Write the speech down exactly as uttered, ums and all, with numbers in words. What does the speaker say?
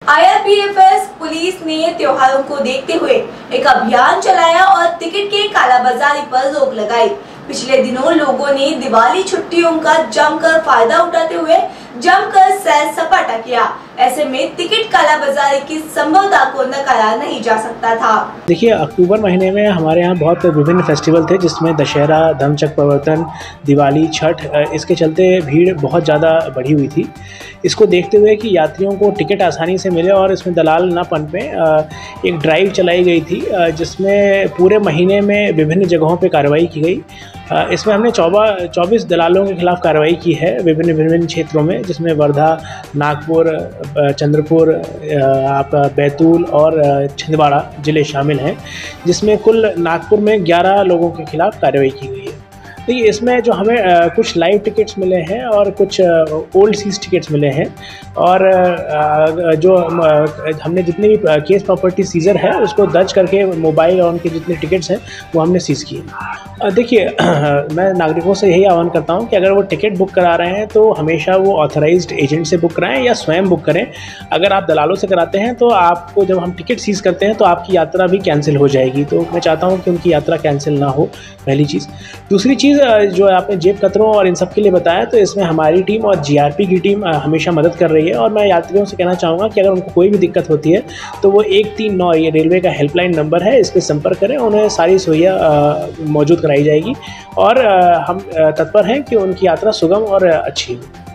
आई R P F S police ने त्योहारों को देखते हुए एक अभियान चलाया और टिकट के कालाबाजारी पर रोक लगाई। पिछले दिनों लोगों ने दिवाली छुट्टियों का जमकर फायदा उठाते हुए जमकर सैर सपाटा किया। ऐसे में टिकट कालाबाजारी की संभावना को नकारा नहीं जा सकता था। देखिए, अक्टूबर महीने में हमारे यहाँ बहुत विभिन्न फेस्टिवल थे, जिसमें दशहरा, धम्मचक्र प्रवर्तन, दिवाली, छठ, इसके चलते भीड़ बहुत ज़्यादा बढ़ी हुई थी। इसको देखते हुए कि यात्रियों को टिकट आसानी से मिले और इसमें दलाल ना पनपे, एक ड्राइव चलाई गई थी जिसमें पूरे महीने में विभिन्न जगहों पे कार्रवाई की गई। इसमें हमने चौबा चौबीस दलालों के खिलाफ कार्रवाई की है विभिन्न विभिन्न क्षेत्रों में, जिसमें वर्धा, नागपुर, चंद्रपुर, आप बैतूल और छिंदवाड़ा ज़िले शामिल हैं, जिसमें कुल नागपुर में ग्यारह लोगों के खिलाफ कार्रवाई की गई है। तो ये इसमें जो हमें आ, कुछ लाइव टिकट्स मिले हैं और कुछ ओल्ड सीज टिकट्स मिले हैं, और आ, जो आ, हमने जितने भी केस प्रॉपर्टी सीजर है उसको दर्ज करके मोबाइल और उनके जितने टिकट्स हैं वो हमने सीज़ किए। देखिए, मैं नागरिकों से यही आह्वान करता हूं कि अगर वो टिकट बुक करा रहे हैं तो हमेशा वो ऑथराइज्ड एजेंट से बुक कराएं या स्वयं बुक करें। अगर आप दलालों से कराते हैं तो आपको, जब हम टिकट सीज़ करते हैं तो आपकी यात्रा भी कैंसिल हो जाएगी। तो मैं चाहता हूँ कि उनकी यात्रा कैंसिल ना हो, पहली चीज़। दूसरी चीज़, जो आपने जेब कतरों और इन सब के लिए बताया, तो इसमें हमारी टीम और जी आर पी की टीम हमेशा मदद कर रही है। और मैं यात्रियों से कहना चाहूँगा कि अगर उनको कोई भी दिक्कत होती है तो वो एक तीन नौ ये रेलवे का हेल्पलाइन नंबर है, इस पर संपर्क करें, उन्हें सारी सुविधा मौजूद कराई जाएगी और हम तत्पर हैं कि उनकी यात्रा सुगम और अच्छी हो।